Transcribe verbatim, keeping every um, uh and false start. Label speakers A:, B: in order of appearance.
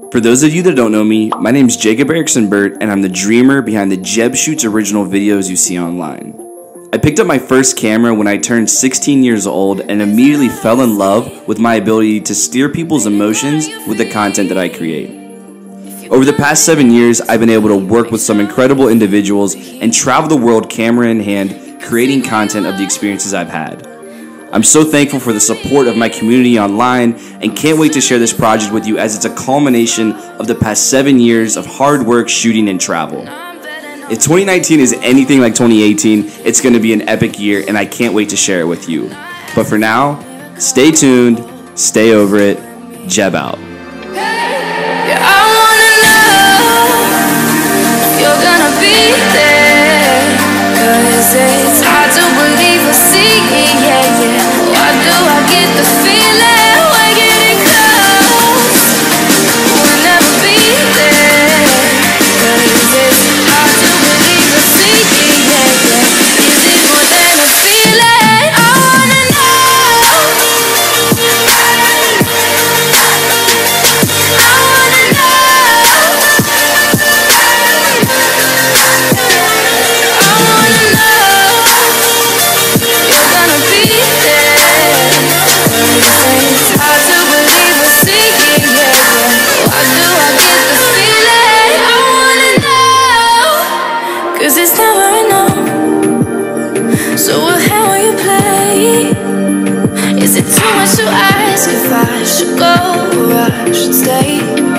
A: For those of you that don't know me, my name is Jacob Erickson Burt, and I'm the dreamer behind the Jebshoots original videos you see online. I picked up my first camera when I turned sixteen years old and immediately fell in love with my ability to steer people's emotions with the content that I create. Over the past seven years, I've been able to work with some incredible individuals and travel the world camera in hand, creating content of the experiences I've had. I'm so thankful for the support of my community online and can't wait to share this project with you as it's a culmination of the past seven years of hard work, shooting, and travel. If twenty nineteen is anything like twenty eighteen, it's going to be an epic year and I can't wait to share it with you. But for now, stay tuned, stay over it, Jeb out.
B: Yeah, I wanna know if you're gonna be there, 'cause it's hard to believe or see, yeah, yeah. Why do I get the feeling we're getting close? We'll never be there, 'cause it's hard to believe or see, yeah, yeah. Is it more than a feeling? I wanna know. I wanna it's never enough. So how will you play? Is it too much to ask if I should go or I should stay?